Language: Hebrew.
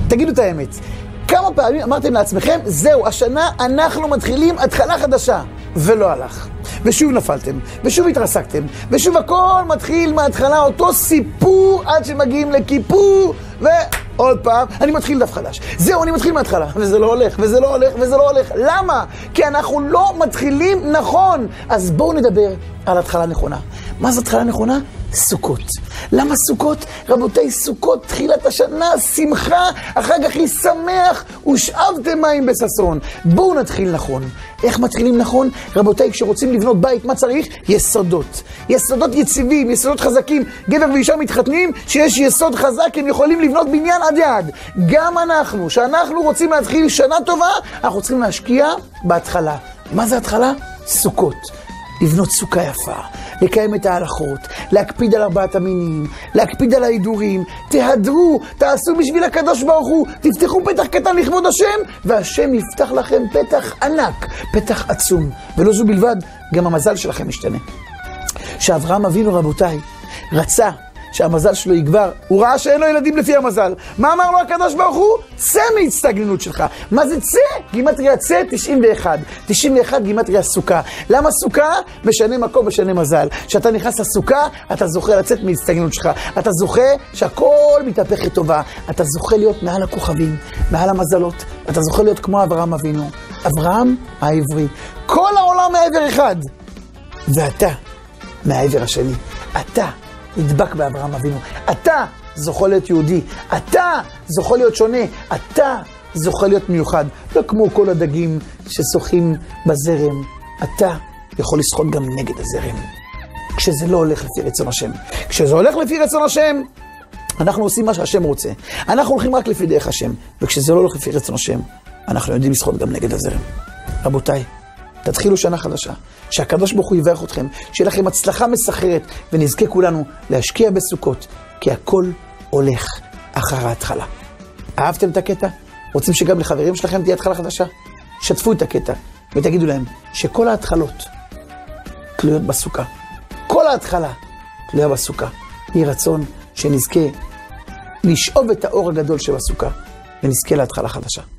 תגידו את האמת. כמה פעמים אמרתם לעצמכם, זהו, השנה אנחנו מתחילים התחלה חדשה, ולא הלך. ושוב נפלתם, ושוב התרסקתם, ושוב הכל מתחיל מההתחלה, אותו סיפור עד שמגיעים לכיפור, ועוד פעם, אני מתחיל דף חדש. זהו, אני מתחיל מההתחלה, וזה לא הולך, וזה לא הולך, וזה לא הולך. למה? כי אנחנו לא מתחילים נכון. אז בואו נדבר על התחלה נכונה. מה זו התחלה נכונה? סוכות. למה סוכות? רבותיי, סוכות, תחילת השנה, שמחה, החג הכי שמח, ושאבתם מים בששון. בואו נתחיל נכון. איך מתחילים נכון? רבותיי, כשרוצים לבנות בית, מה צריך? יסודות. יסודות יציבים, יסודות חזקים. גבר ואישה מתחתנים, שיש יסוד חזק, הם יכולים לבנות בניין עד יעד. גם אנחנו, שאנחנו רוצים להתחיל שנה טובה, אנחנו צריכים להשקיע בהתחלה. מה זה התחלה? סוכות. לבנות סוכה יפה, לקיים את ההלכות, להקפיד על 4 המינים, להקפיד על ההידורים, תהדרו, תעשו בשביל הקדוש ברוך הוא, תפתחו פתח קטן לכבוד השם, והשם יפתח לכם פתח ענק, פתח עצום. ולא זו בלבד, גם המזל שלכם משתנה. שאברהם אבינו, רבותיי, רצה שהמזל שלו יגבר, הוא ראה שאין לו ילדים לפי המזל. מה אמר לו הקדוש ברוך הוא? צא מהצטגננות שלך. מה זה צא? גימטריה צא 91. 91 גימטריה סוכה. למה סוכה? משנה מקום, משנה מזל. כשאתה נכנס לסוכה, אתה זוכה לצאת מהצטגננות שלך. אתה זוכה שהכל מתהפך לטובה. אתה זוכה להיות מעל הכוכבים, מעל המזלות. אתה זוכה להיות כמו אברהם אבינו. אברהם העברי. כל העולם מעבר אחד. ואתה מהעבר השני. אתה נדבק באברהם אבינו. אתה זוכה להיות יהודי. אתה זוכה להיות שונה. אתה זוכה להיות מיוחד. לא כמו כל הדגים ששוחים בזרם. אתה יכול לשחות גם נגד הזרם. כשזה לא הולך לפי רצון השם. כשזה הולך לפי רצון השם, אנחנו עושים מה שהשם רוצה. אנחנו הולכים רק לפי דרך השם. וכשזה לא הולך לפי רצון השם, אנחנו יודעים לשחות גם נגד הזרם. רבותיי, תתחילו שנה חדשה, שהקדוש ברוך הוא יברך אתכם, שיהיה לכם הצלחה מסחרת, ונזכה כולנו להשקיע בסוכות, כי הכל הולך אחר ההתחלה. אהבתם את הקטע? רוצים שגם לחברים שלכם תהיה התחלה חדשה? שתפו את הקטע, ותגידו להם שכל ההתחלות תלויות בסוכה. כל ההתחלה תלויה בסוכה. יהי רצון שנזכה לשאוב את האור הגדול שבסוכה, ונזכה להתחלה חדשה.